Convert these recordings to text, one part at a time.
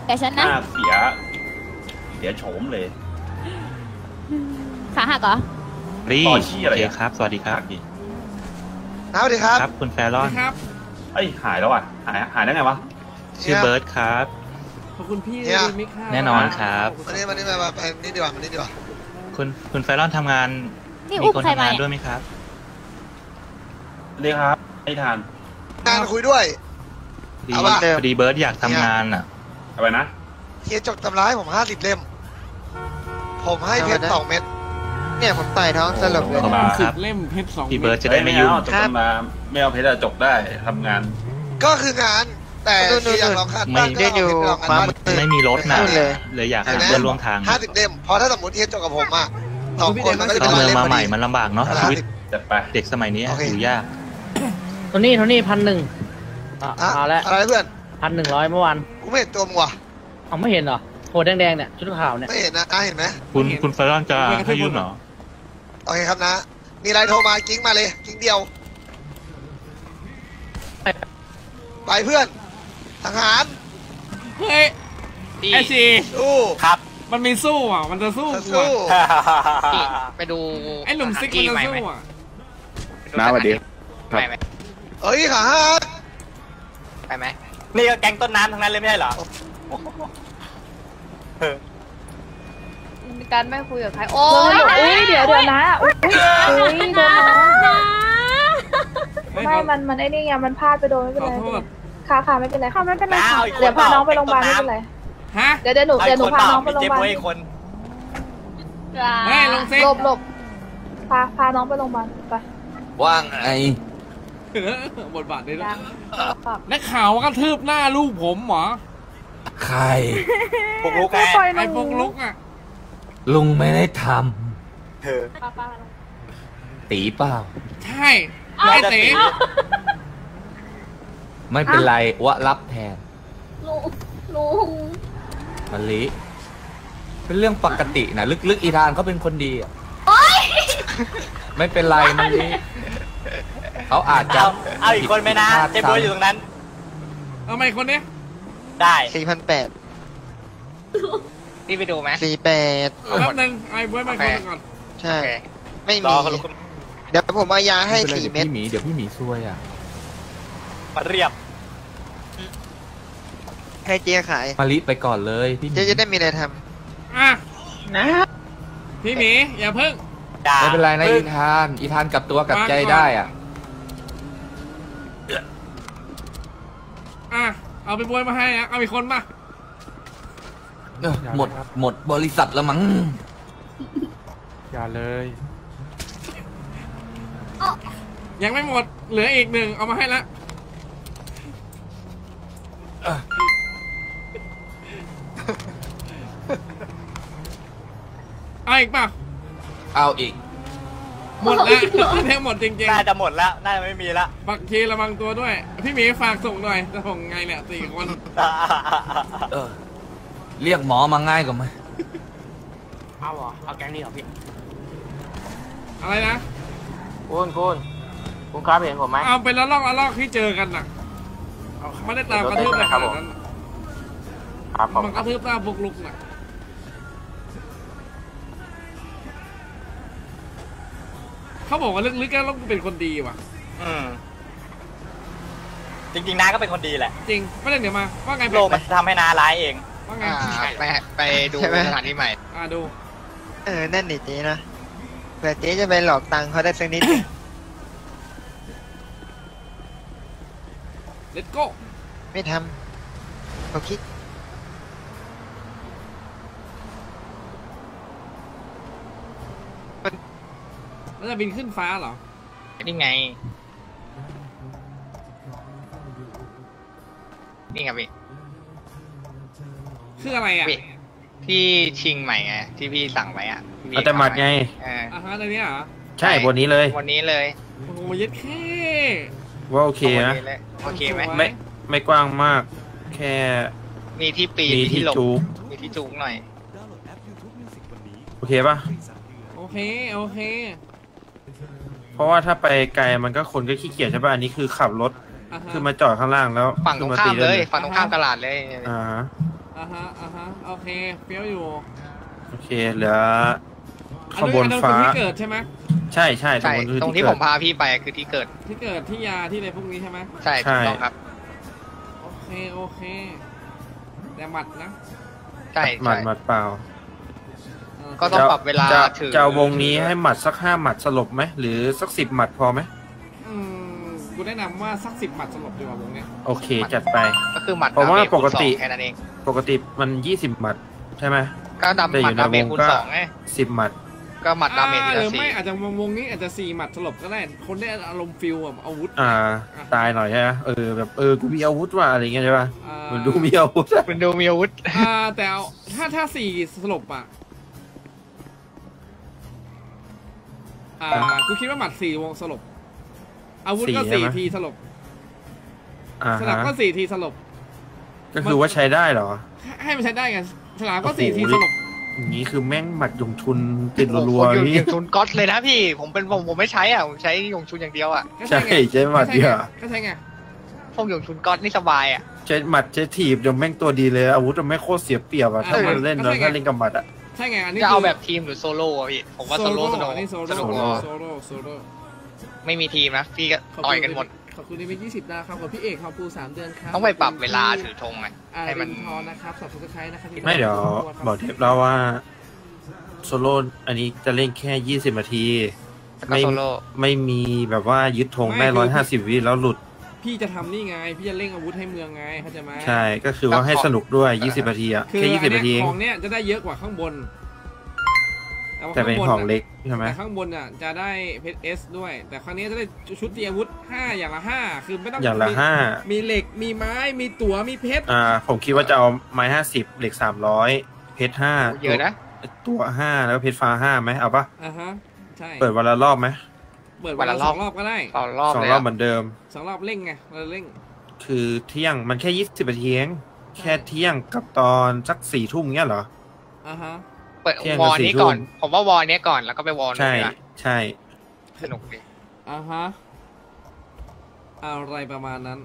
แต่ฉันหนะน้าเสียโฉมเลยขาหักเหรอรีต่อชี้อะไรโอเคอ่ะครับ สวัสดีครับสวัสดีครับครับคุณแฟรอนครับเอ้ยหายแล้วอ่ะหายได้ไงวะชื่อเบิร์ดครับขอบคุณพี่เนี่ยมิกครับแน่นอนครับมานี่มาไปนี่ดีกว่ามานี่ดีกว่าคุณแฟรอนทำงานนี่มีอุ้มคนใครทำมางานเนี่ยด้วยไหมครับเรียกครับไม่ทานงานคุยด้วยพอดีเอาป่ะพอดีเบิร์ดอยากทำงานอ่ะเอาไปนะเฮียจกตำร้ายผม50 เล่ม ผมให้เพชร2 เม็ดเนี่ยผมต่อยท้องสลบเลยขอบคุณคสิรับบ เล่มเพชร2 พี่เบิร์ดจะจะได้ได้ไม่ไม่ยุ่งเอาจบมาไม่เอาเพชรจบได้ทำงานก็คืองาน แต่คืออยากลองคาดบ้างก็เดินอยู่เอาเพชรไปลองงานปั๊มบ้างไม่มีรถนะนู่นเลยเลยอยากหาเพื่อนร่วมทาง 50 เล่มพอถ้าสมมติเฮียจกกับผมอะ2 คนมันก็จะเข้าเป็นเมือง 100 เล่มมาพอใหม่ดีมันลำบากเนาะชีวิตจัดไปเด็กสมัยนี้โอเคอยู่ยากโทนี่1,000เอาแล้วอะไรเพื่อน 1,100เมื่อวานกูไม่เห็นตัวมึงว่ะเอาไม่เห็นเหรอโหแดงๆเนี่ยชุดขาวเนี่ยไม่เห็นนะเห็นไหมคุณแฟรอนจะให้ยุ่งเหรอโอเคครับนะ มีอะไรโทรมากิ้งมาเลยกิ้งเดียว ไปเพื่อนทหารเฮ้ยไอซีสู้ครับ มันมีสู้อ่ะ มันจะสู้กูสู้อ่ะไปดูไอหนุ่มซิกมันจะสู้อ่ะน้าสวัสดีไปไหมเอ้ยขาหักไปไหมนี่ก็แกงต้นน้ำทั้งนั้นเลยไม่ใช่เหรอมีการไม่คุยกับใคร โอ้ยอุ้ยเดี๋ยวนะอุ้ยโดนน้องเฮ้ยไม่มันไอ้นี่ไงมันพลาดไปโดนไม่เป็นขอไรโทษค่ะไม่เป็นไรค่ะไม่เป็นไรน้าค่ะเอาอีกคนเดี๋ยวพาน้องไปเปโรล่างพยาบาลไม่เป็นไรฮะเดี๋ยวหนูพาน้องไปโรงพยาบาลมีเจ๊บวยอีกคนเฮ้ยลงซิกหลบพาน้องไปโรงพยาบาลไปว่างไงบทบาทนี้ด้วยยังนักข่าวกระทืบหน้าลูกผมเหรอใครพวกลูกแกไอ้พวกลุกอ่ะลุงไม่ได้ทป้าำตีเปล่าใช่ไอ้เต๋ไม่เป็นไรวะรับแทนลุงมะลิ เป็นเรื่องปกตินะลึกๆอีธานเขาเป็นคนดีอ่ะไม่เป็นไรมะลิเขาอาจจะเอาอีกคนไหมนะผิดพลาดเจ๊บวยอยู่ตรงนั้นเอาไมคนเนี้ยได้ 4,800 พี่ไปดูไหม 48 แป๊บนึงไอ้บวยมาคนหนึ่งก่อนใช่ ไม่รมีอคนละคนเดี๋ยวผมเอายาให้4 เม็ดเดี๋ยวพี่หมีซวยอ่ะมาเรียบให้เจ๊ขายมาลิไปก่อนเลยพี่เจ๊จะได้มีอะไรทอ่ะำนะพี่หมีอย่าเพิ่งไม่เป็นไรนะอีธานกลับตัวกลับใจได้อ่ะอ่ะเอาไปบวยมาให้นะเอาอีกคนมาหมดบริษัทแล้วมั้งอย่าเลยยังไม่หมดเหลืออีกหนึ่งเอามาให้ละเอาอีกป่ะเอาอีกหมดแล้วเนี่ยหมดจริงน่าจะหมดแล้ว น่าจะไม่มีแล้วๆบักทีระวังตัวด้วย พี่หมีฝากส่งหน่อยจะส่งไงเนี่ย4 คนเรียกหมอมาง่ายกว่าไหมเอาเหรอ เอาแกงนี้เหรอพี่อะไรนะคุณครับเห็นผมไหมเอาเป็นละลอกที่เจอกันน่ะไม่ได้ตามกระทืบอะไรขนาดนั้นครับผมมันกระทืบหน้าพวกลุกน่ะเขาบอกว่าลึกๆก็ต้องเป็นคนดีว่ะจริงๆน้าก็เป็นคนดีแหละจริงไม่ได้เดี๋ยวมาว่าไงโลกมันทำให้น้าร้ายเองว่าไงไปดูสถานที่ใหม่ดูนั่นนี่เจ๊นะเผื่อเจ๊จะไปหลอกตังค์เขาได้สักนิดเลตโก้ไม่ทำเขาคิดแล้วจะบินขึ้นฟ้าเหรอนี่ไง นี่ครับพี่คืออะไรอ่ะที่ชิงใหม่ไงที่พี่สั่งไว้อ่ะเอาแต่หมัดไงอาหารอะไรเนี่ยเหรอใช่บนนี้เลยวันนี้เลยโอ้โหเย็ดแค่ว่าโอเคนะโอเคไหมไม่กว้างมาก แค่มีที่ปีนมีมีที่ที่หลบจูกมีที่จูงหน่อยโอเคป่ะโอเคเพราะว่าถ้าไปไกลมันก็คนก็ขี้เกียจใช่ป่ะ อันนี้คือขับรถอ่าฮะคือมาจอดข้างล่างแล้วฝั่งตรงข้ามเลย ฝั่งตรงข้ามตลาดเลยอ่าฮะโอเคเฟี้ยวอยู่โอเคเหลือขบวนฟ้าที่เกิดใช่ไหมใช่ใช่ใช่ตรงที่ผมพาพี่ไปคือที่เกิดที่ยาที่อะไรพวกนี้ใช่ไหมใช่ถูกต้องครับโอเคแต่หมัดนะใช่หมัดเปล่าก็ต้องปรับเวลาจะเอาวงนี้ให้หมัดสัก5 หมัดสลบไหมหรือสัก10 หมัดพอไหมกูแนะนำว่าสัก10 หมัดสลบดีกว่าวงเนี้ยโอเคจัดไปก็คือหมัดเพราะว่าปกติแค่นั้นเองปกติมัน20 หมัดใช่ไหมก็ดำหมัดดาเมจคูณ 2ไง 10 หมัดก็หมัดดาเมจทีหรืละอไม่ 4 อาจจะวงนี้อาจจะ4 หมัดสลบก็ได้คนได้อารมณ์ฟิลแบบอาวุธตายหน่อยใช่ไหมแบบกูมีอาวุธว่ะอะไรเงี้ยใช่ป่ะมันดูมีอาวุธเป็นดูมีอาวุธแต่ถ้า4สลบอ่ะกูคิดว่าหมัด4 วงสลบอาวุธก็4 ทีสลบสลับก็4 ทีสลบก็คือว่าใช้ได้เหรอให้มันใช้ได้ไงสลับก็4 ทีสลบอย่างนี้คือแม่งหมัดยงชุนติดรัวๆนี่ยงชุนก๊อตเลยนะพี่ผมไม่ใช้อ่ะผมใช้ยงชุนอย่างเดียวอ่ะใช่ใช้หมัดเดียวก็ใช่ไงพวกยงชุนก๊อตนี่สบายอ่ะใช้หมัดใช้ถีบเดี๋ยวแม่งตัวดีเลยอาวุธมันไม่โคตรเสียเปรียบอ่ะถ้ามันเล่นแล้วถ้าเล่นกับหมัดอ่ะใช่ไงอันนี้จะเอาแบบทีมหรือโซโล่พี่ผมว่าโซโล่สนุกไม่มีทีมนะพี่ก็ต่อยกันหมดขอบคุณที่เป็น20 ดาวครับกับพี่เอกขอบคุณ3 เดือนครับต้องไปปรับเวลาถือธงไงให้มันพอนะครับสับสไครต์นะครับไม่เดี๋ยวบอกเทปแล้วว่าโซโล่อันนี้จะเล่นแค่20 นาทีไม่มีแบบว่ายึดธงได้150 วิแล้วหลุดพี่จะทำนี่ไงพี่จะเล่งอาวุธให้เมืองไงเข้าใจไหมใช่ก็คือว่าให้สนุกด้วย20 นาทีอ่ะแค่20 นาทีของเนี้ยจะได้เยอะกว่าข้างบนแต่เป็นของเล็กใช่ไหมแต่ข้างบนอ่ะจะได้เพชร S ด้วยแต่ครั้งนี้จะได้ชุดตีอาวุธ5 อย่างละ 5คือไม่ต้องอย่างละ5 มีเหล็กมีไม้มีตั๋วมีเพชรผมคิดว่าจะเอาไม้50เหล็ก300เพชร5 เยอะนะตัว5แล้วเพชรฟ้า5ไหมเอาปะใช่เปิดวันละรอบไหมเปิดวันละ2 รอบก็ได้ 2 รอบเหมือนเดิม 2 รอบเร่งไงเราเร่งคือเที่ยงมันแค่20 นาทีเองแค่เที่ยงกับตอนสัก4 ทุ่มเงี้ยเหรอเปิดวอลนี้ก่อนผมว่าวอลนี้ก่อนแล้วก็ไปวอลใช่ใช่สนุกดีอะไรประมาณนั้น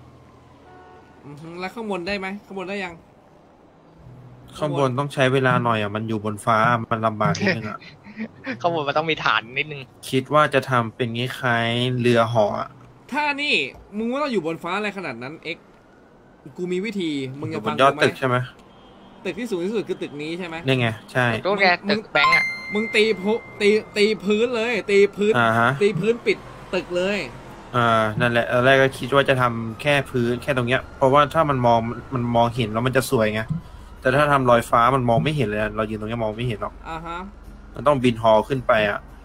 แล้วข้างบนได้ไหมข้างบนได้ยังข้างบนต้องใช้เวลาหน่อยมันอยู่บนฟ้ามันลำบากนิดนึงข้างบนมันต้องมีฐานนิดนึงคิดว่าจะทำเป็นงี้คล้ายเรือห่อถ้านี่มึงว่าเราอยู่บนฟ้าอะไรขนาดนั้นกูมีวิธีมึงจะฟังยอดตึกใช่ไหมตึกที่สูงที่สุดคือตึกนี้ใช่ไหมนี่ไงใช่ตัวแกตึกแบงก์อ่ะมึงตีพื้นเลยตีพื้นปิดตึกเลยนั่นแหละแรกก็คิดว่าจะทำแค่พื้นแค่ตรงเนี้ยเพราะว่าถ้ามันมองเห็นแล้วมันจะสวยไงแต่ถ้าทำลอยฟ้ามันมองไม่เห็นเลยเรายืนตรงนี้มองไม่เห็นหรอกมันต้องบินฮอขึ้นไป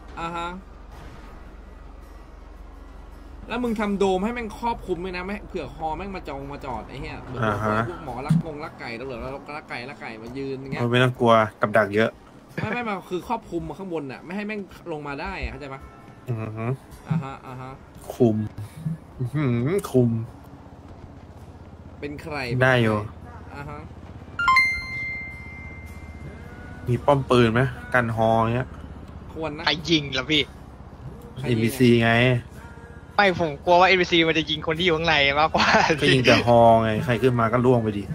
แล้วมึงทำโดมให้แม่งครอบคลุมเลยนะไม่เผื่อฮอแม่งมาจอดไอ้เหี้ยพวกหมอลักไก่ตำรวจลักไก่มายืนอย่างเงี้ยไม่ต้องกลัวกับดักเยอะไม่มาคือครอบคลุมมาข้างบนอ่ะไม่ให้แม่งลงมาได้เข้าใจปะคุมเป็นใครได้อยู่มีป้อมปืนไหมกันฮอเงี้ยควรนะใครยิงแล้วพี่ NPC ไงไม่ผมกลัวว่า NPC มันจะยิงคนที่อยู่ข้างในมากกว่าก็ยิงแต่ฮอไงใครขึ้นมาก็ล่วงไปดิ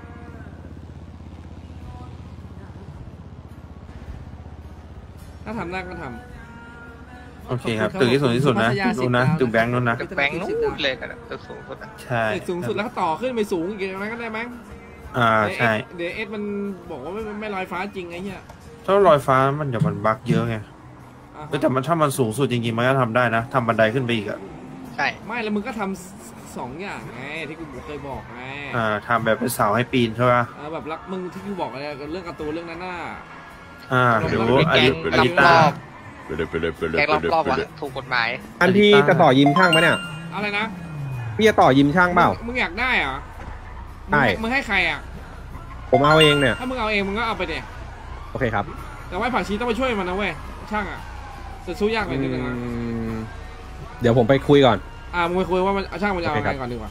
ถ้าทำได้ก็ทำโอเคครับตึกที่สูงที่สุดนะนู่นนะตึกแบงค์นู่นนะตึกแบงค์นู่นเลยกันตึกสูงสุดใช่ตึกสูงสุดแล้วต่อขึ้นไปสูงอีกอะไรก็ได้มั้งใช่เดี๋ยวมันบอกว่าไม่ลอยฟ้าจริงไอ้เหี้ยถ้าลอยฟ้ามันเดี๋ยวมันบั๊กเยอะไงแต่ถ้ามันสูงสุดจริงๆมันก็ทำได้นะทำบันไดขึ้นไปอีกอะใช่ไม่แล้วมึงก็ทำ2 อย่างไงที่กูเคยบอกไงทำแบบเป็นเสาให้ปีนใช่ป่ะแบบรักมึงที่กูบอกอะไรเรื่องการ์ตูนเรื่องนั้นน่ะหรืออลิต้าแกงรอบๆว่ะถูกกฎหมายอันที่จะต่อยิมช่างไหมเนี่ยอะไรนะพี่จะต่อยิมช่างเปล่ามึงอยากได้เหรอใช่มึงให้ใครอ่ะผมเอาเองเนี่ยถ้ามึงเอาเองมึงก็เอาไปเดี๋ยโอเคครับแต่ว่าผักชีต้องไปช่วยมันนะเว้ยช่างอ่ะจะสู้ยากไปนิดนึงนะเดี๋ยวผมไปคุยก่อนมึงไปคุยว่ามันช่างมันจะเอาไงก่อนดีกว่า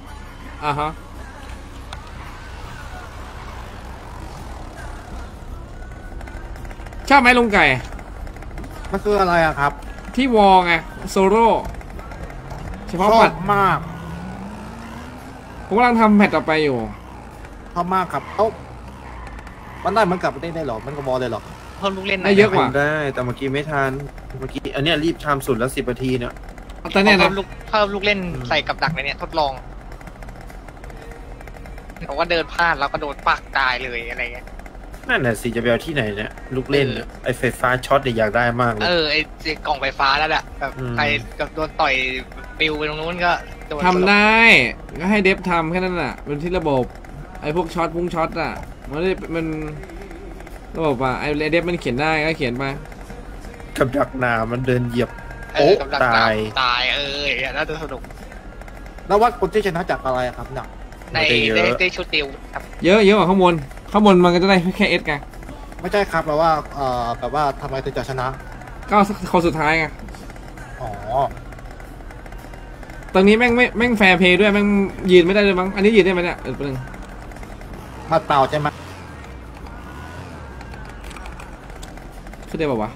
ชอบไหมลุงไก่มันคืออะไรอะครับที่วอไงโซโล่เฉพาะปัดมากผมกำลังทำแพทต่อไปอยู่ชอบมากครับเอ้ามันได้มันกลับได้หรอมันก็บอลเลยหรอเพิ่มลูกเล่นหน่ได้อยเยอะกว่าได้แต่เมื่อกี้ไม่ทันเมื่อกี้อันเนี้ยรีบทำสุดแล้ว10 นาทีเนี่ยแต่เนี่ยนะเพิ่มลูกเล่นใส่กับดักในเนี้ยทดลองบอกว่าเดินพลาดแล้วก็โดนปักตายเลยอะไรเงี้ยนั่นแหละสิจะไปเอาที่ไหนเนี่ยลูกเล่นเนี่ยไอไฟฟ้าช็อตเนี่ยอยากได้มากเลยไอ้กล่องไฟฟ้าแล้วแหละแบบอืมใครกับโดนต่อยปิวไปตรงนู้นก็โดนทำได้ก็ให้เดฟทำแค่นั้นแหละเป็นที่ระบบไอ้พวกช็อตพุ่งช็อตอ่ะมันระบบอ่ะไอ้เดฟมันเขียนได้ก็เขียนไปกับดักหนามันเดินเหยียบกับดักตายตายน่าจะสนุกแล้วว่าคนที่ชนะจากอะไรครับเนี่ยในชุดติวครับเยอะกว่าข้างบนมันก็จะได้แค่เอสไงไม่ใช่ครับแล้วว่าแบบว่าทำไมถึงจะชนะก็คนสุดท้ายไงอ๋อตรงนี้แม่งแฟร์เพย์ด้วยแม่งยืนไม่ได้เลยมั้งอันนี้ยืนได้ไหมเนี่ยแป๊บนึงมาเปล่าใช่ไหมขึ้นได้ป่าวะ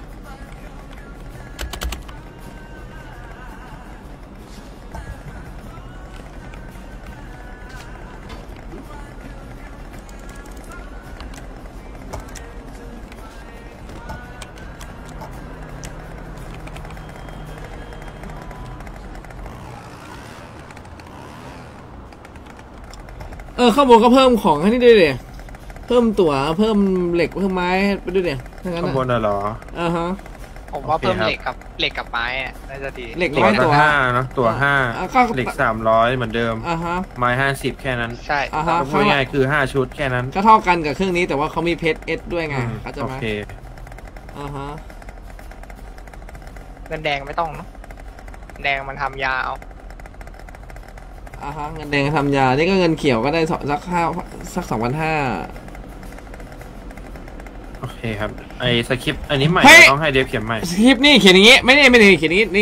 ข้างบนก็เพิ่มของให้นี่ด้วยเลยเพิ่มตั๋วเพิ่มเหล็กเพิ่มไม้ไปด้วยเนี่ยทั้งนั้นข้างบนน่ะเหรอฮะผมว่าโอเคเพิ่มครับเหล็กกับไม้น่าจะดีเหล็กตัวไม้ละตั๋ว 5เนอะตัวก็ 5เหล็ก300เหมือนเดิมฮะไม้50แค่นั้นใช่ฮะพูดง่ายๆคือ5ชุดแค่นั้นก็เท่ากันกับเครื่องนี้แต่ว่าเขามีเพชรเอสด้วยไงอืมเข้าใจโอไหมเคฮะเงินแดงไม่ต้องเนาะแดงมันทำยาเอาฮะเงินแดงทำยานี่ก็เงินเขียวก็ได้สัก2,500 โอเคครับไอสคริปต์อันนี้ใหม่เฮ้ยต้องให้เดฟเขียนใหม่สคริปต์นี่เขียนอย่างงี้ไม่ได้เขียนอย่างงี้นี่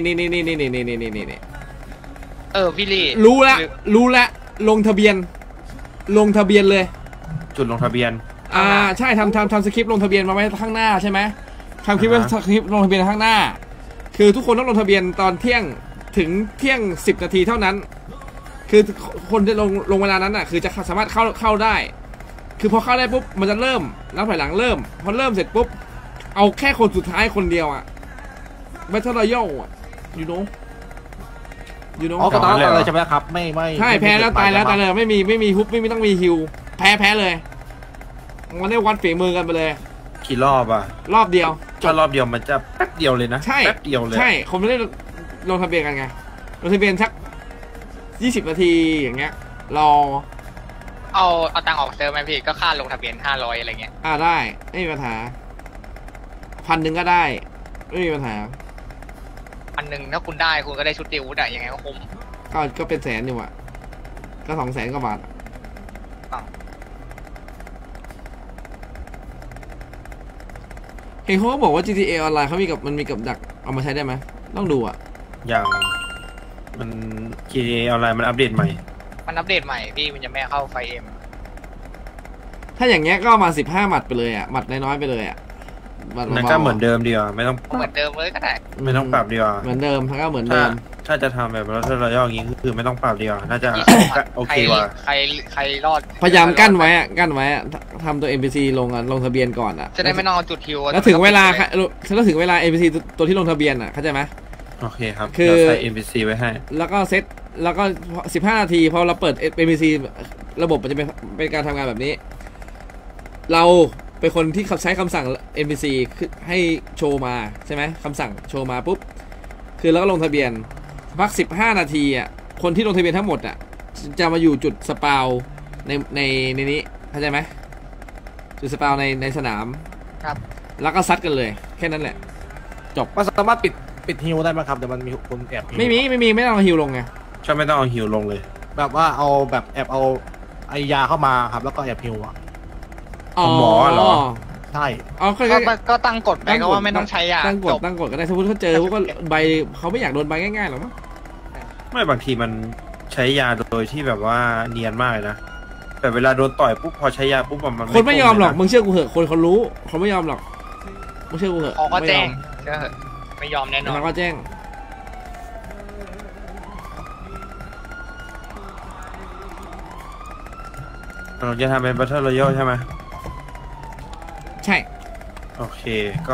พี่ลี่รู้ละลงทะเบียนเลยจุดลงทะเบียนใช่ทำสคริปต์ลงทะเบียนมาไว้ข้างหน้าใช่ไหมทำคลิปไว้สคริปต์ลงทะเบียนข้างหน้า คือทุกคนต้องลงทะเบียนตอนเที่ยงถึงเที่ยง10 นาทีเท่านั้น คือคนจะลงเวลานั้นอ่ะคือจะสามารถเข้าได้ คือพอเข้าได้ปุ๊บมันจะเริ่มแล้วถอยหลังเริ่มพอเริ่มเสร็จปุ๊บเอาแค่คนสุดท้ายคนเดียวอ่ะแบทเทิลรอยัลอ่ะยูโน่อ๋อก็ตายเลยใช่ไหมครับไม่ใช่แพ้แล้วตายเลยไม่มีฮุบไม่ต้องมีฮิวแพ้เลยมันได้วัดฝีมือกันไปเลยกี่รอบอ่ะรอบเดียวถ้ารอบเดียวมันจะแป๊บเดียวเลยนะใช่แป๊บเดียวเลยใช่ผมไม่ได้ลงทะเบียนกันไงลงทะเบียนสัก20 นาทีอย่างเงี้ยรอเอาตังค์ออกเซิร์ฟไหมพี่ก็ค่าลงทะเบียน500อะไรเงี้ยได้ไม่มีปัญหา1,000ก็ได้ไม่มีปัญหา 1,000ถ้าคุณได้คุณก็ได้ชุดติวได้ยังไงก็คุ้มก็เป็นแสนอยู่อ่ะก็200,000 กว่าบาทเห็นเขาบอกว่า GTA ออนไลน์เขามันมีกับดักเอามาใช้ได้ไหมต้องดูอ่ะอย่างมัน GTA ออนไลน์มันอัปเดตใหม่มันอัปเดตใหม่พี่มันจะไม่เข้าไฟเอ็มถ้าอย่างเงี้ยก็มา15 หมัดไปเลยอ่ะหมัดน้อยๆไปเลยอ่ะนั่นก็เหมือนเดิมดีกว่าไม่ต้องเหมือนเดิมเลยก็ได้ไม่ต้องปรับดีกว่าเหมือนเดิมก็เหมือนเดิมถ้าจะทำแบบเราอย่างนี้คือไม่ต้องปรับดีกว่าน่าจะโอเคกว่าใครรอดพยายามกั้นไว้ทำตัว NPC ลงทะเบียนก่อนอ่ะจะได้ไม่ต้องเอาจุดฮิวแล้วถึงเวลาNPC ตัวที่ลงทะเบียนอ่ะเข้าใจไหมโอเคครับเราใส่ NPC ไว้ให้แล้วก็เซตแล้วก็15 นาทีพอเราเปิด NPC ระบบมันจะเป็นการทำงานแบบนี้เราเป็นคนที่ใช้คำสั่ง NPC ให้โชว์มาใช่ไหมคำสั่งโชว์มาปุ๊บคือเราก็ลงทะเบียนพัก15 นาทีอ่ะคนที่ลงทะเบียนทั้งหมดอ่ะจะมาอยู่จุดสปาวในนี้เข้าใจไหมจุดสปาวในสนามครับแล้วก็ซัดกันเลยแค่นั้นแหละจบมันสามารถปิดฮิวได้ไหมครับเดี๋ยวมันมีคนแอบไม่ต้องเอาฮิวลงไงใช่ไม่ต้องเอาฮิวลงเลยแบบว่าเอาแบบแอบเอาไอยาเข้ามาครับแล้วก็แอบฮิวอ่ะหมอเหรอใช่ก็ตั้งกฎไปก็ว่าไม่ต้องใช้ยาตั้งกฎก็ได้สมมติเขาเจอพวกก็ใบเขาไม่อยากโดนใบง่ายๆหรอกมั้งไม่บางทีมันใช้ยาโดยที่แบบว่าเนียนมากเลยนะแต่เวลาโดนต่อยปุ๊บพอใช้ยาปุ๊บมันคนไม่ยอมหรอกมึงเชื่อกูเหอะคนเขารู้เขาไม่ยอมหรอกมึงเชื่อกูเหอะเขาก็แจ้งเชื่อเหอะไม่ยอมแน่นอนมันก็แจ้งเราจะทำเป็น Battle Royale ใช่ไหมใช่โอเคก็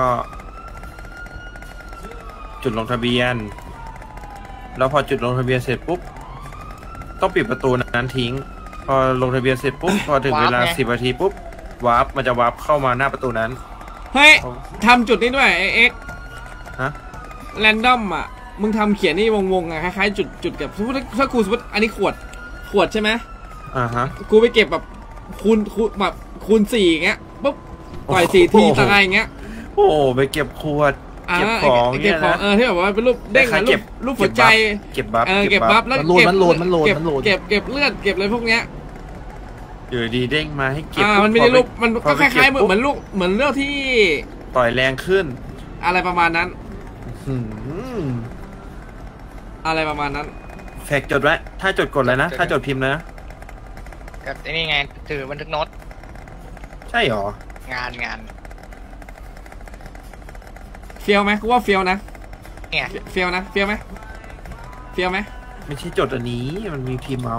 จุดลงทะเบียน แล้วพอจุดลงทะเบียนเสร็จปุ๊บต้องปิดประตูนั้นทิ้ง พอลงทะเบียนเสร็จปุ๊บ พอถึงเวลา10 นาทีปุ๊บวาร์ปมันจะวาร์ปเข้ามาหน้าประตูนั้นเฮ้ยทำจุดนี้ด้วยเอ็กฮะแรนดอมอ่ะมึงทำเขียนนี่วงๆอ่ะคล้ายๆจุดกับสมมติถ้ากูสมมติอันนี้ขวดใช่ไหมฮะกูไปเก็บแบบคูณแบบคูณ4อย่างเงี้ยปุ๊บต่อย4 ทีตายอย่างเงี้ยโอ้ไปเก็บขวดเก็บของเก็บของที่แบบว่าเป็นรูปเด้งรูปหัวใจเก็บบัฟเก็บบัฟแล้วมันโหลดเก็บเลือดเก็บอะไรพวกเนี้ยอยู่ดีเด้งมาให้เก็บมันไม่ได้รูปมันก็คล้ายๆเหมือนเรื่องที่ต่อยแรงขึ้นอะไรประมาณนั้นอะไรประมาณนั้นแฟกจดไว้ถ้าจดกดเลยนะถ้าจดพิมพ์นะกับไอ้นี่ไงถือบันทึกโน้ตใช่หรองานเฟียวไหมกูว่าเฟียวนะเนี่ยเฟียวนะเฟียวไหมไม่ใช่จดอันนี้มันมีพิมพ์เอา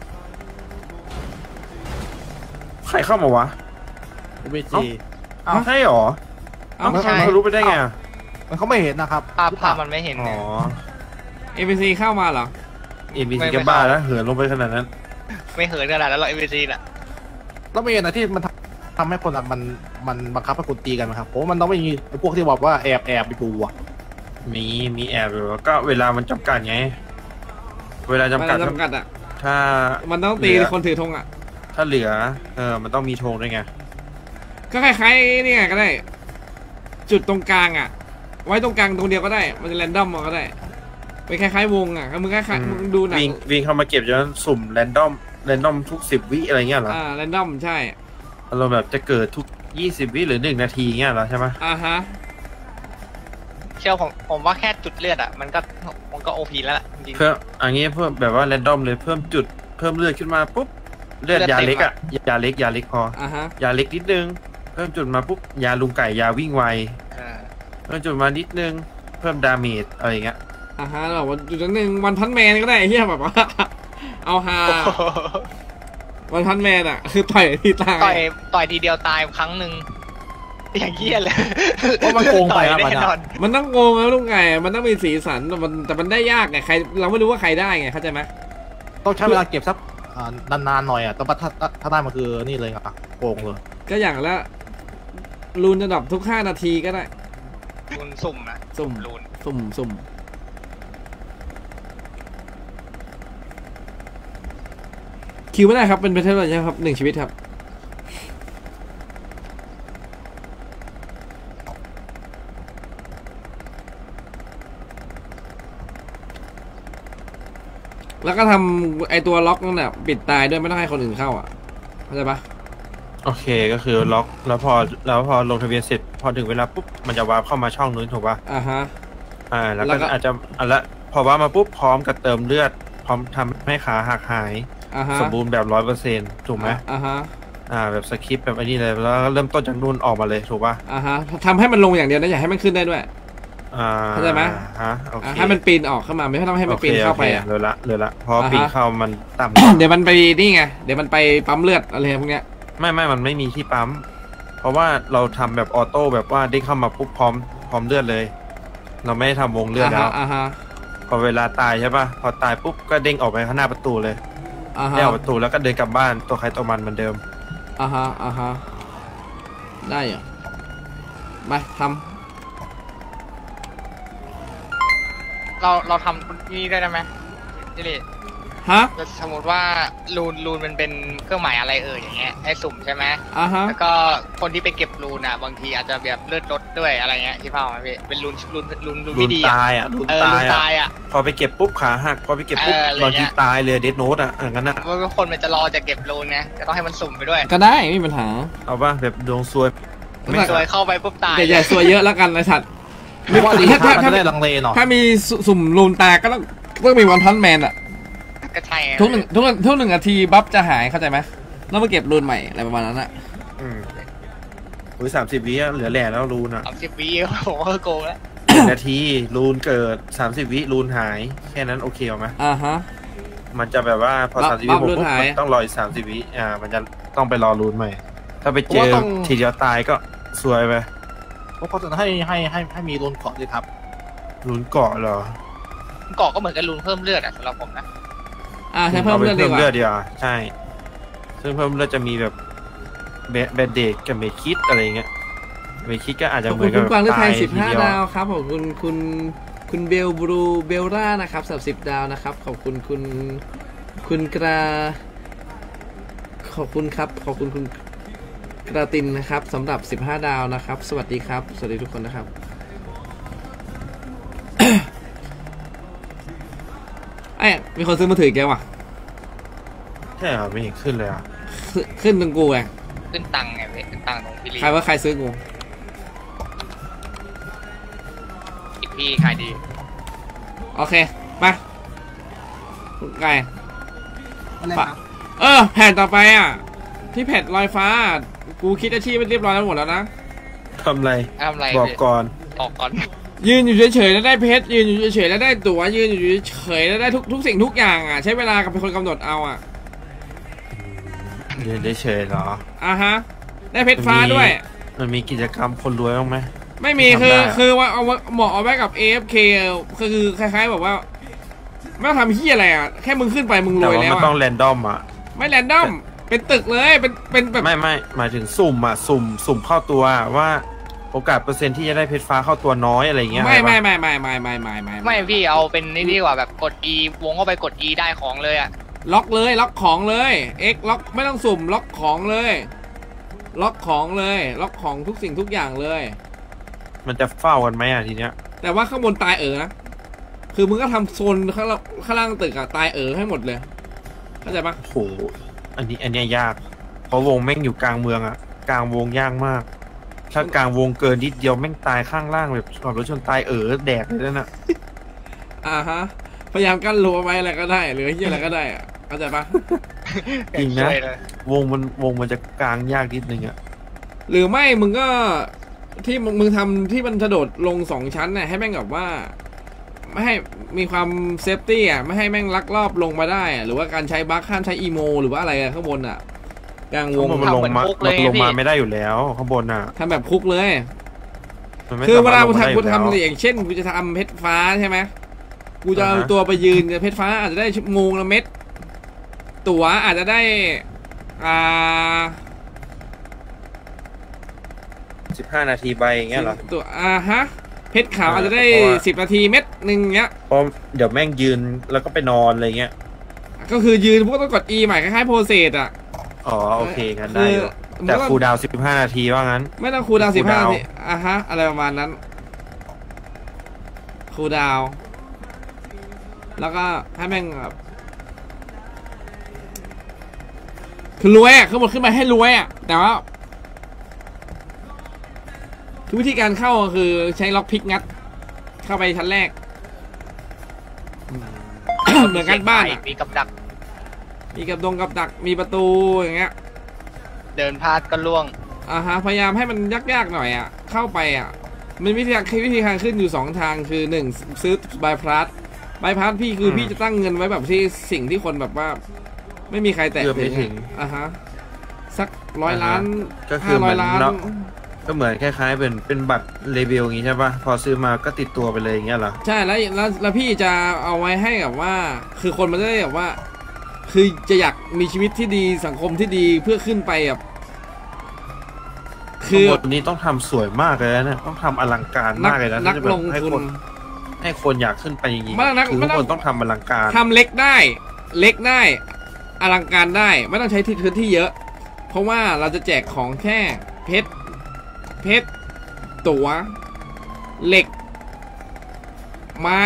ใครเข้ามาวะ BG ใช่หรอเขารู้ไปได้ไงมันเขาไม่เห็นนะครับภาพมันไม่เห็นอ๋อ ABC เข้ามาเหรอ ABC ก็บ้าแล้วเหินลงไปขนาดนั้นไม่เหินขนาดนั้นหรอก ABC น่ะแล้วไม่เห็นนะที่มันทำให้คนมันบังคับให้คนตีกันนะครับเพราะมันต้องไม่มีพวกที่บอกว่าแอบไปดูอ่ะมีแอบอยู่ก็เวลามันจำกัดไงเวลาจำกัดอ่ะถ้ามันต้องตีคนถือธงอ่ะถ้าเหลือมันต้องมีธงด้วยไงก็คล้ายๆนี่ไงก็ได้จุดตรงกลางอ่ะไว้ตรงกลางตรงเดียวก็ได้มันจะแรนดอมก็ได้ไปคล้ายๆวงอ่ะมึงคล้ายๆมึงดูหนังวิ่งเข้ามาเก็บจนสุ่มแรนดอมทุก10 วิอะไรเงี้ยเหรอแรนดอมใช่เราแบบจะเกิดทุก20 วิหรือ1 นาทีเงี้ยเหรอใช่ไหมฮะเชื่อผมว่าแค่จุดเลือดอ่ะมันก็โอพีแล้วล่ะจริงเพิ่มอันนี้เพิ่มแบบว่าแรนดอมเลยเพิ่มจุดเพิ่มเลือดขึ้นมาปุ๊บเลือดยาเล็กอ่ะยาเล็กพอยาเล็กนิดนึงเพิ่มจุดมาปุ๊บยาลุงไก่ยาวิ่งไวเพิ่มจุดมานิดนึงเพิ่มดาเมจอะไรเงี้ยเราว่าจุดนึงวันพันแมนก็ได้เฮียแบบว่าเอาฮาวันพันแมนอ่ะคือต่อยทีตายต่อยทีเดียวตายครั้งหนึ่งอย่างเงี้ยเลยเพราะมันโกงไปครับมันต้องโกงแล้วลุงไก่มันต้องมีสีสันแต่มันได้ยากไงใครเราไม่รู้ว่าใครได้ไงเข้าใจไหมต้องใช้เวลาเก็บสักนานๆหน่อยอ่ะแต่ถ้าได้มันคือนี่เลยครับโกงเลยก็อย่างละรูนจะดับทุก5 นาทีก็ได้รูนสุ่มนะรูนสุ่มคิวไม่ได้ครับเป็นไปเท่าไหร่ครับ1 ชีวิตครับแล้วก็ทำไอตัวล็อกนั่นแหละปิดตายด้วยไม่ต้องให้คนอื่นเข้าอ่ะเข้าใจปะโอเคก็คือล็อกแล้วพอลงทะเบียนเสร็จพอถึงเวลาปุ๊บมันจะวาร์ปเข้ามาช่องนู้นถูกปะแล้วก็อาจจะละพอวาร์ปมาปุ๊บพร้อมกับเติมเลือดพร้อมทำให้ขาหักหายสมบูรณ์แบบ 100% ถูกไหมแบบสคริปต์แบบนี้เลยแล้วเริ่มต้นจากนู่นออกมาเลยถูกป่ะทำให้มันลงอย่างเดียวนะอย่าให้มันขึ้นได้ด้วยเข้าใจไหมให้มันปีนออกเข้ามาไม่ต้องให้มันปีนเข้าไปเลยละพอปีนเข้ามันต่ำเดี๋ยวมันไปนี่ไงเดี๋ยวมันไปปั๊มเลือดอะไรพวกเนี้ยไม่มันไม่มีที่ปั๊มเพราะว่าเราทำแบบออโต้แบบว่าได้เข้ามาปุ๊บพร้อมเลือดเลยเราไม่ได้ทำวงเลือดแล้วพอเวลาตายใช่ป่ะพอตายปุ๊บก็เด้งออกไปข้างหน้าประตูเลยได้ออกประตูแล้วก็เดินกลับบ้านตัวใครตัวมันเหมือนเดิมได้เหรอไปทำเราทำนี่ได้ไหมจิริสมมติว่ารูนมันเป็นเครื่องหมายอะไรอย่างเงี้ยให้สุ่มใช่ไหมแล้วก็คนที่ไปเก็บรูนอ่ะบางทีอาจจะแบบเลือดลดด้วยอะไรเงี้ยที่พ่อไหมพี่เป็นรูนไม่ดีตายอ่ะรูนตายอ่ะพอไปเก็บปุ๊บขาหักพอไปเก็บปุ๊บบางทีตายเลยเดดโนตอ่ะงั้นอ่ะว่าคนมันจะรอจะเก็บรูนไงจะต้องให้มันสุ่มไปด้วยก็ได้ไม่มีปัญหาเอาป่ะแบบดวงซวยไม่ซวยเข้าไปปุ๊บตายอย่าซวยเยอะแล้วกันไอ้สัตว์ไม่ว่าดีถ้าได้ลังเลหน่อยถ้ามีสุ่มรูนตาก็ต้องมีวันพันแมนอ่ะทุกหนึ่งนาทีบัฟจะหายเข้าใจไหมแล้วมาเก็บรูนใหม่อะไรประมาณนั้นอ่ะ 30 วิเหลือแหล่แล้วรูนอ่ะ 30 วิผมก็โกงแล้วนาทีรูนเกิด30 วิรูนหายแค่นั้นโอเคไหมมันจะแบบว่าพอ30 วิผมต้องรออีก30 วิมันจะต้องไปรอรูนใหม่ ถ้าไปเจอทีเดียวตายก็ซวยไปเพราะเขาจะให้มีรูนเกาะเลยครับรูนเกาะเหรอเกาะก็เหมือนกับรูนเพิ่มเลือดอะสำหรับผมนะใช้เพิ่มเลือดดีกว่าดีกว่าใช่ซึ่งเพิ่มเลือดจะมีแบบแบนเดดกับเมคิดอะไรเงี้ยเมคิดก็อาจจะขอบเหมืคุอณนกัคุบณกวางเลือดไทยตทีเดีว 15 ดาวครับขอบคุณคุณเบลบรูเบลล่านะครับสำหรับ10 ดาวนะครับขอบคุณคุณกราขอบคุณครับขอบคุณคุณกราตินนะครับสำหรับ15 ดาวนะครับสวัสดีครับสวัสดีทุกคนนะครับ ไอ้มีคนซื้อมือถือแกว่ะใช่เหรอไม่เห็นขึ้นเลยอ่ะขึ้นตรงกูไงขึ้นตังค์ไงเว้ยขึ้นตังค์ตรงพี่ลีใครว่าใครซื้อกูอีกพี่ขายดีโอเคไปคุณไก่อะไรครับแผ่นต่อไปอ่ะที่แผ่นลอยฟ้ากูคิดอาชีพเรียบร้อยแล้วหมดแล้วนะทำไรทำไรบอกก่อนบอกก่อนยืนอยู่เฉยๆแล้วได้เพชรยืนอยู่เฉยๆแล้วได้ตั๋วยืนอยู่เฉยๆแล้วได้ทุกสิ่งทุกอย่างอ่ะใช้เวลากับเป็นคนกำหนดเอาอ่ะยืนเฉยๆเหรอฮะได้เพชรฟ้าด้วยมันมีกิจกรรมคนรวยบ้างไหมไม่มีทำได้คือว่าเอาเหมาะเอาไว้กับ AFK คือคล้ายๆแบบว่าไม่ต้องทำเฮียอะไรอ่ะแค่มึงขึ้นไปมึงรแต่วยว่าแล้วมันต้องแรนดอมอ่ะไม่แรนดอมเป็นตึกเลยเป็นแบบไม่หมายถึงสุ่มอ่ะสุ่มเข้าตัวว่าโอกาสเปอร์เซ็นต์ที่จะได้เพชรฟ้าเข้าตัวน้อยอะไรเงี้ยไม่อะรวะไม่พี่เอาเป็นนี่ดีกว่าแบบกด E วงเข้าไปกด E ได้ของเลยอะล็อกเลยล็อกของเลย X ล็อกไม่ต้องสุ่มล็อกของเลย ล็อกของเลยล็อกของทุกสิ่งทุกอย่างเลยมันจะเฝ้ากันไหมอ่ะทีเนี้ยแต่ว่าข้างบนตายนะคือมึงก็ทำโซนข้างล่างตึกอะตายให้หมดเลยเข้าใจปะโอ้โหอันเนี้ยยากเพราะวงแม่งอยู่กลางเมืองอ่ะกลางวงยากมาก ถ้ากลางวงเกินนิดเดียวแม่งตายข้างล่างแบบขับรถชนตายแดกเลยนะฮะพยายามกั้นรั้วไว้อะไรก็ได้หรือที่อะไรก็ได้อะเข้าใจปะจริงนะวงมันจะกลางยากนิดนึงอ่ะหรือไม่มึงก็ที่มึงทำที่มันกระโดดลง2 ชั้นน่ะให้แม่งแบบว่าไม่ให้มีความเซฟตี้อ่ะไม่ให้แม่งลักลอบลงมาได้อ่ะหรือว่าการใช้บัคห้ามใช้อีโมหรือว่าอะไรข้างบนอ่ะกลางวงมันลงมาไม่ได้อยู่แล้วข้างบนอ่ะทำแบบคุกเลยมันไม่คือเวลาสกูรถงทำกูได้อยู่แล้วทำอย่างเช่นกูจะทำเพชรฟ้าใช่ไหมกูจะเอาตัวไปยืนเพชรฟ้าอาจจะได้งงละเม็ดตั๋วอาจจะได้ 15 นาทีใบอย่างเงี้ยเหรอตัวฮะเพชรขาวอาจจะได้10 นาทีเม็ดหนึ่งเงี้ยเพราะเดี๋ยวแม่งยืนแล้วก็ไปนอนอะไรเงี้ยก็คือยืนพวกต้องกด E ใหม่คล้ายๆโพเซตอ่ะอ๋อโอเคกันได้อยู่แต่คูลดาวน์15 นาทีว่างั้นไม่ต้องคูลดาวน์15 นาทีฮะอะไรประมาณนั้นคูลดาวน์แล้วก็ให้แม่งแบบคือรวยอ่ะขึ้นมาให้รวยอ่ะแต่ว่าคือวิธีการเข้าคือใช้ล็อกพิกงัดเข้าไปชั้นแรก เหมือนกันบ้านอ่ะมีกับดักมีกับดักมีประตูอย่างเงี้ยเดินพลาดก็ล่วงฮะพยายามให้มันยากๆหน่อยอ่ะเข้าไปอ่ะมันวิธีการขึ้นอยู่2 ทางคือ1ซื้อบายพลัสพี่คือพี่จะตั้งเงินไว้แบบที่สิ่งที่คนแบบว่าไม่มีใครแตะถึงฮะสัก100 ล้านก็คือเหมือน 500 ล้านก็เหมือนคล้ายๆเป็นบัตรเลเบลอย่างงี้ใช่ป่ะพอซื้อมาก็ติดตัวไปเลยอย่างเงี้ยเหรอใช่แล้วพี่จะเอาไว้ให้กับว่าคือคนมันจะได้แบบว่าคือจะอยากมีชีวิตที่ดีสังคมที่ดีเพื่อขึ้นไปแบบคือบทนี้ต้องทำสวยมากเลยนะต้องทำอลังการมากเลยนะนักลงทุนให้คนอยากขึ้นไปจริงๆคือทุกคนต้องทำอลังการทำเล็กได้อลังการได้ไม่ต้องใช้พื้นที่เยอะเพราะว่าเราจะแจกของแค่เพชรตั๋วเหล็กไม้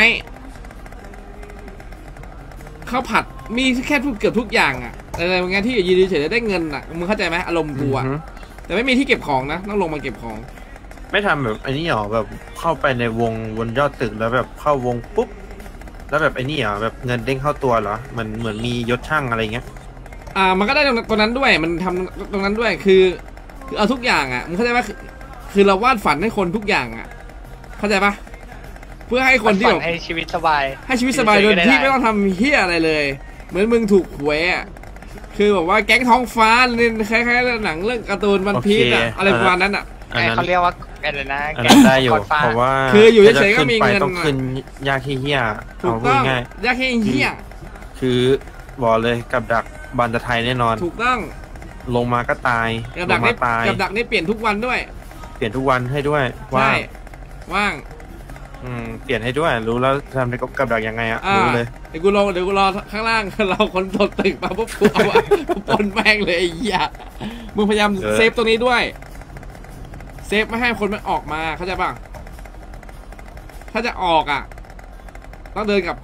ข้าวผัดมีแค่เกือบทุกอย่างอ่ะอะไรบางอย่างที่ยืนเฉยๆได้เงินอ่ะมึงเข้าใจไหมอารมณ์กูอ่ะแต่ไม่มีที่เก็บของนะต้องลงมาเก็บของไม่ทำแบบไอ้นี่หรอแบบเข้าไปในวงบนยอดตึกแล้วแบบเข้าวงปุ๊บแล้วแบบไอ้นี่หรอแบบเงินเด้งเข้าตัวเหรอมันเหมือนมียศช่างอะไรเงี้ยมันก็ได้ตรงนั้นด้วยมันทำตรงนั้นด้วยคือเอาทุกอย่างอ่ะมึงเข้าใจไหมคือเราวาดฝันให้คนทุกอย่างอ่ะเข้าใจปะเพื่อให้คนที่แบบให้ชีวิตสบายโดยที่ไม่ต้องทำเหี้ยอะไรเลยเหมือนมึงถูกหวยอ่ะคืคือแบบว่าแก๊งท้องฟ้าเนี่ยคล้ายๆหนังเรื่องการ์ตูนวันพีซอะอะไรประมาณนั้นอะเขาเรียกว่าอะไรนะอันนั้นได้อยู่เพราะว่าคืออยู่เฉยๆก็มีเงินต้องขึ้นยากเฮี้ยถูกต้องยากแค่เฮี้ยคือบอกเลยกับดักบันตะไทยแน่นอนถูกต้องลงมาก็ตายกับลดักงนี่มาตายกับดักนี่เปลี่ยนทุกวันด้วยเปลี่ยนทุกวันให้ด้วยว่าใช่ว่างเปลี่ยนให้ด้วยรู้แล้วทำในกับดักยังไงอะรู้เลยเดี๋ยวกูรอข้างล่างเราคนตดตึกมาปุ๊บกูเอาปนแม่งเลยไอ้เหี้ยมึงพยายามเซฟตรงนี้ด้วยเซฟไม่ให้คนมันออกมาเข้าใจป่ะถ้าจะออกอ่ะต้องเดินกลับไป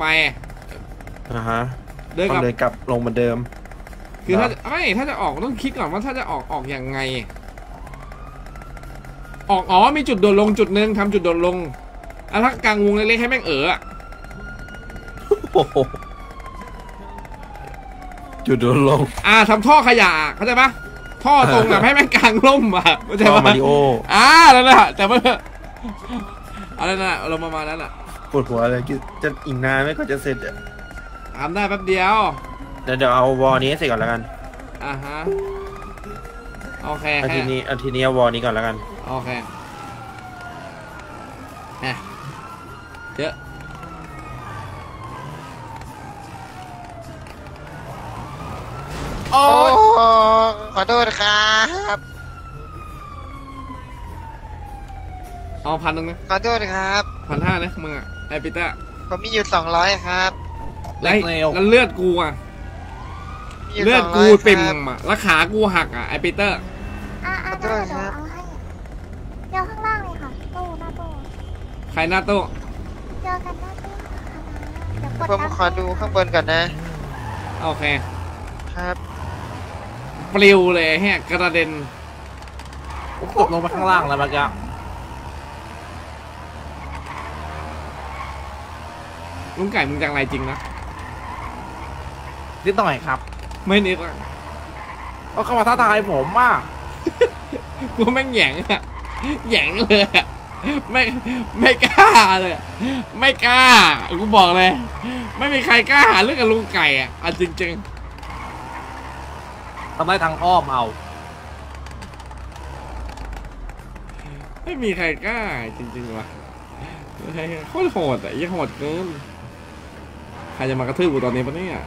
เดินกลับลงเหมือนเดิมคือถ้าจะออกต้องคิดก่อนว่าถ้าจะออกยังไงออกมีจุดโดดลงจุดนึงทำจุดโดดลงถ้ากลางวงเล็กๆให้แม่งจุดโดดลงทำท่อขยะเข้าใจปะท่อตรงแบบให้แม่งกลางร่มเข้าใจปะมาริโอนั่นแหละแต่ว่าอะไรนะเราประมาณนั้นอ่ะปวดหัวเลยจะอีกนานไม่ก็จะเสร็จทำได้แป๊บเดียวเดี๋ยวเอาวอลนี้เสร็จก่อนแล้วกันโอเคอาทิตย์นี้เอาวอลนี้ก่อนแล้วกันโอเคเยอะโอ้ขอโทษครับเอา1,000นึงนะขอโทษครับ 1,500นะมึงไอปิต้าผมมีอยู่200ครับแล้วเลือดกูเลือดกูปิ่มแล้วขากูหักไอปิเตอร์ขอโทษครับเจอข้างล่างเลยค่ะตู้หน้าตู้ใครหน้าตู้เจอกันหน้าตู้ผมขอดูข้างบนก่อนนะโอเคครับปลิวเลยแฮะกระเด็นตกลงมาข้างล่างแล้วมั้งจ๊ะลุงไก่มึงจังไรจริงนะนิดหน่อยครับไม่นิดอ่ะเข้ามาท้าทายผมมากกูแม่งแหย่งเลยไม่กล้าเลยไม่กล้ากูบอกเลยไม่มีใครกล้าหาเรื่องกับลุงไก่จริงทำได้ทางอ้อมเอาไม่มีใครกล้าจริงๆว่ะโคตรโหดยังโหดเกินใครจะมากระทืบกูตอนนี้ปะเนี่ย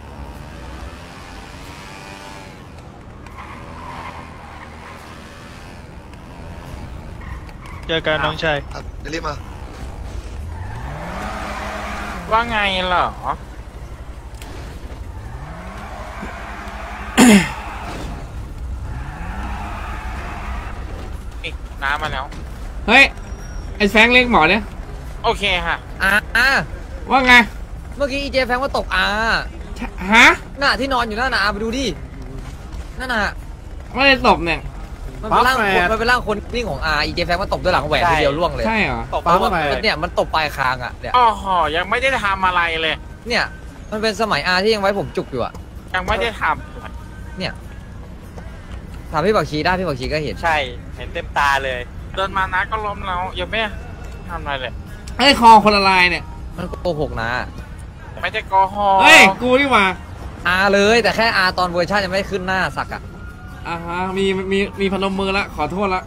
เจอกันน้องชายเดี๋ยวรีบมาว่าไงเหรอน้ำมาแล้วเฮ้ยไอ้แฟงเล็กหมอเนี่ยโอเคค่ะว่าไงเมื่อกี้อีเจแฟงว่าตกฮะน่ะที่นอนอยู่นั่นน่ะไปดูดินั่นน่ะไม่ได้ตบเนี่ยมันเป็นร่างคนนิ่งของอีเจแฟงว่าตบด้วยหลังแหวนทีเดียวล่วงเลยใช่เหรอตบเนี่ยมันตบปลายคางเนี่ยอ๋อยังไม่ได้ทำอะไรเลยเนี่ยมันเป็นสมัยที่ยังไว้ผมจุกอยู่ยังไม่ได้ทำเนี่ยถามพี่บักชีได้พี่บักชีก็เห็นใช่เห็นเต็มตาเลยเดินมานะก็ล้มแล้วยังไม่ทำอะไรเลยไอ้คอคนละลายเนี่ยมันโกหกนะไม่ได้โกหกเฮ้ยกูนี่มาเลยแต่แค่ตอนเวอร์ชันยังไม่ขึ้นหน้าสักมีพนมมือละขอโทษละ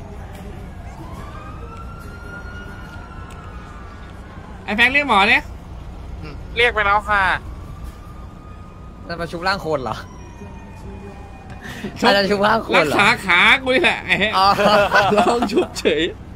ไอ้แฟงเรียกหมอเนี่ยเรียกไปแล้วค่ะจะมาชุบร่างคนเหรอจะชุบร่างคนเหรอรักษาขากูนี่แหละลองชุบเฉย